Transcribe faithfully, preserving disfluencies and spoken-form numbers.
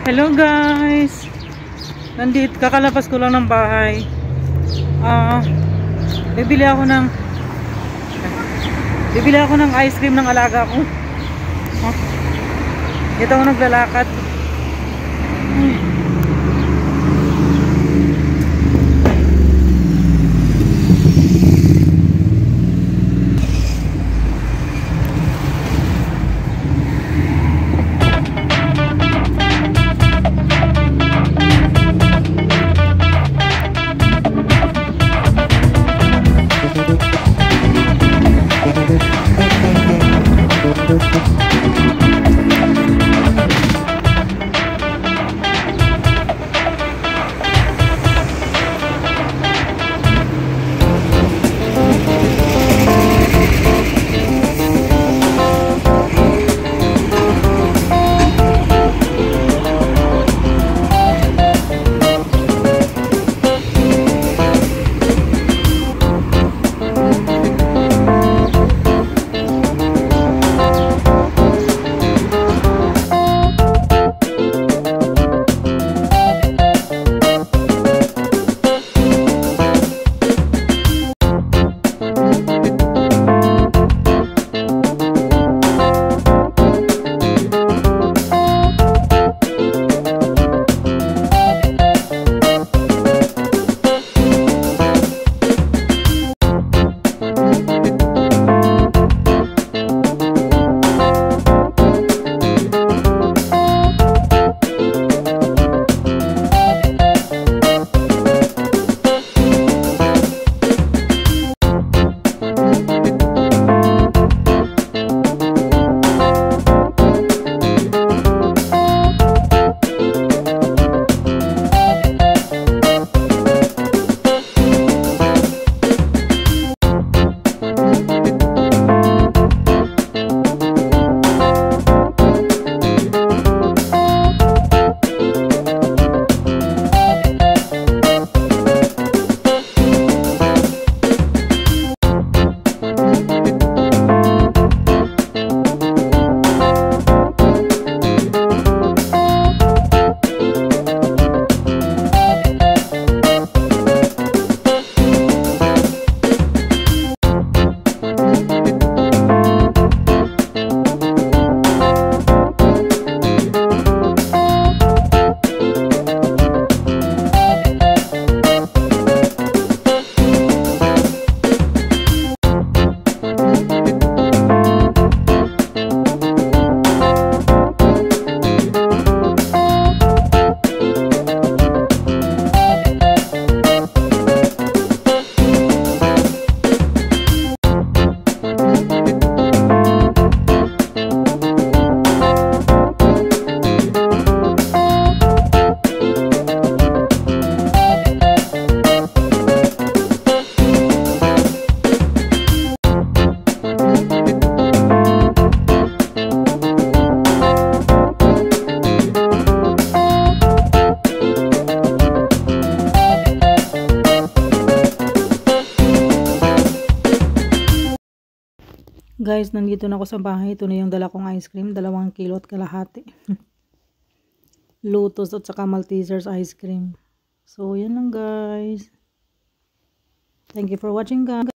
Hello guys! Nandito, kakalabas ko lang ng bahay. Ah, uh, bibili ako ng bibili ako ng ice cream ng alaga ko. Huh? Dito ako naglalakad. Ay. Guys, nandito na ako sa bahay. Ito na yung dala kong ice cream. Dalawang kilo at kalahati. Lotus at saka Maltesers ice cream. So, yan lang guys. Thank you for watching guys.